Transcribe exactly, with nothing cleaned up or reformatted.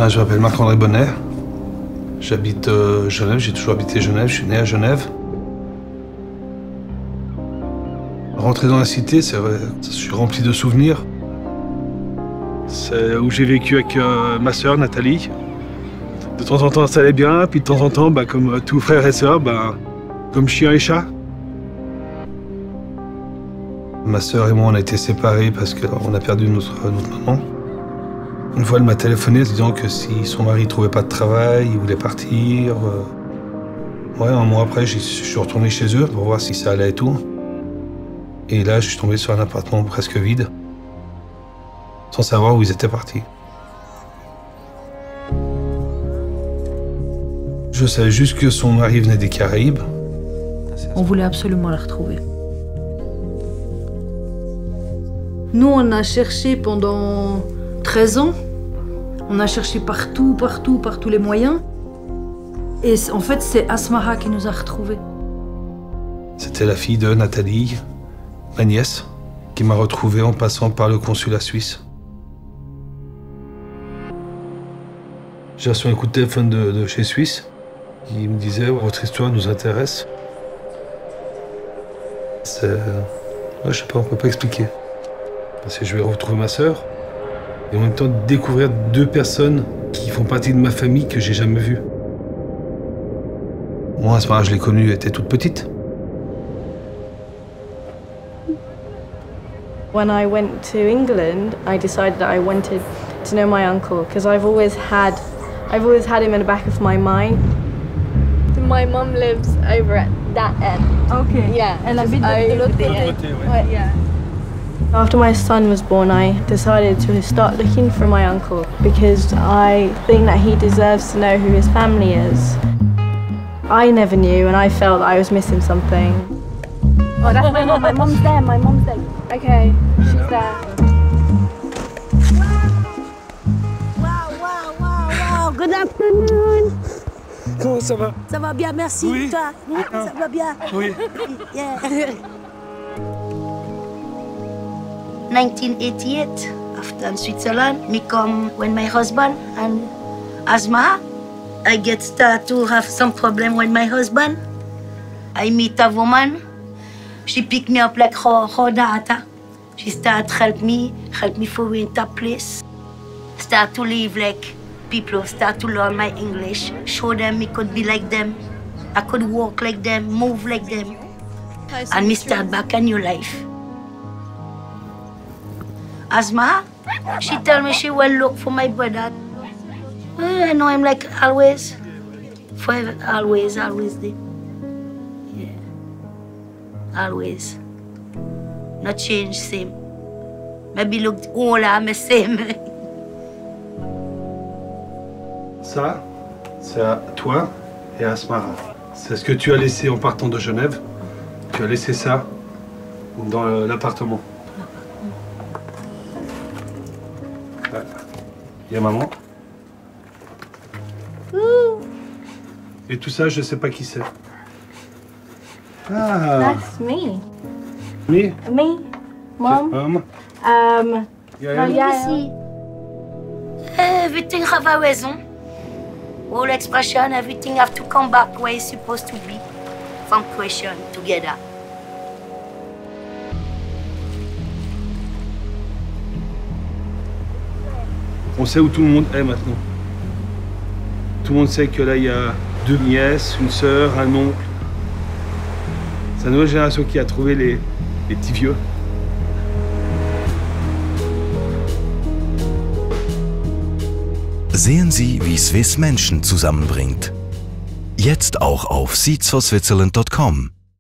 Ah, je m'appelle Marc-André Bonnet. J'habite euh, Genève, j'ai toujours habité Genève, je suis né à Genève. Rentrer dans la cité, c'est vrai, je suis rempli de souvenirs. C'est où j'ai vécu avec euh, ma sœur Nathalie. De temps en temps, ça allait bien, puis de temps en temps, bah, comme tous frères et sœurs, bah, comme chien et chat. Ma sœur et moi, on a été séparés parce qu'on a perdu notre, notre maman. Une fois, elle m'a téléphoné en disant que si son mari ne trouvait pas de travail, il voulait partir. Ouais, un mois après, je suis retourné chez eux pour voir si ça allait et tout. Et là, je suis tombé sur un appartement presque vide, sans savoir où ils étaient partis. Je savais juste que son mari venait des Caraïbes. On voulait absolument la retrouver. Nous, on a cherché pendant treize ans. On a cherché partout, partout, par tous les moyens. Et en fait, c'est Asmaha qui nous a retrouvés. C'était la fille de Nathalie, ma nièce, qui m'a retrouvé en passant par le consulat suisse. J'ai reçu un coup de téléphone de, de chez Suisse. Il me disait « Votre histoire nous intéresse ». C'est... Ouais, je sais pas, on peut pas expliquer. Parce que je vais retrouver ma sœur et en même temps découvrir deux personnes qui font partie de ma famille que j'ai jamais vues. Moi, à ce moment-là, je l'ai connue, elle était toute petite. When I went to England, I decided that I wanted to know my uncle because I've always had, I've always had him in the back of my mind. My mum lives over at that end. Okay. Yeah. Elle habite de l'autre côté. Ouais. Yeah. After my son was born, I decided to start looking for my uncle because I think that he deserves to know who his family is. I never knew, and I felt I was missing something. Oh, that's my mum. My mum's there. My mum's there. Okay, she's there. Wow, wow, wow, wow. Good afternoon. Comment ça va? Ça va bien, merci. Oui. Toi? Oui, ça va bien. Oui. Yeah. nineteen eighty-eight, after in Switzerland, me come when my husband and asthma. I get start to have some problem with my husband. I meet a woman. She pick me up like her, her daughter. She start help me, help me for winter place. Start to live like people, start to learn my English. Show them me could be like them. I could walk like them, move like them. And me start back a new life. Asma, she tell me she will look for my brother. I know him like always. Forever, always, always there. Yeah. Always. Not change, same. Maybe look older, me same. Ça, c'est à toi et à Asmara. C'est ce que tu as laissé en partant de Genève. Tu as laissé ça dans l'appartement. Il y a maman. Et tout ça, je sais pas qui c'est. Ah. That's me. Me? Me, Mom. Mom. Um. Yeah, yeah. Ici. Everything have a reason. All expression, everything have to come back where it's supposed to be. From question together. On sait où tout le monde est maintenant. Tout le monde sait que là, il y a deux nièces, une sœur, un oncle. C'est la nouvelle génération qui a trouvé les, les petits vieux. Sehen Sie, wie Swiss Menschen zusammenbringt. Jetzt auch auf seeds for switzerland dot com.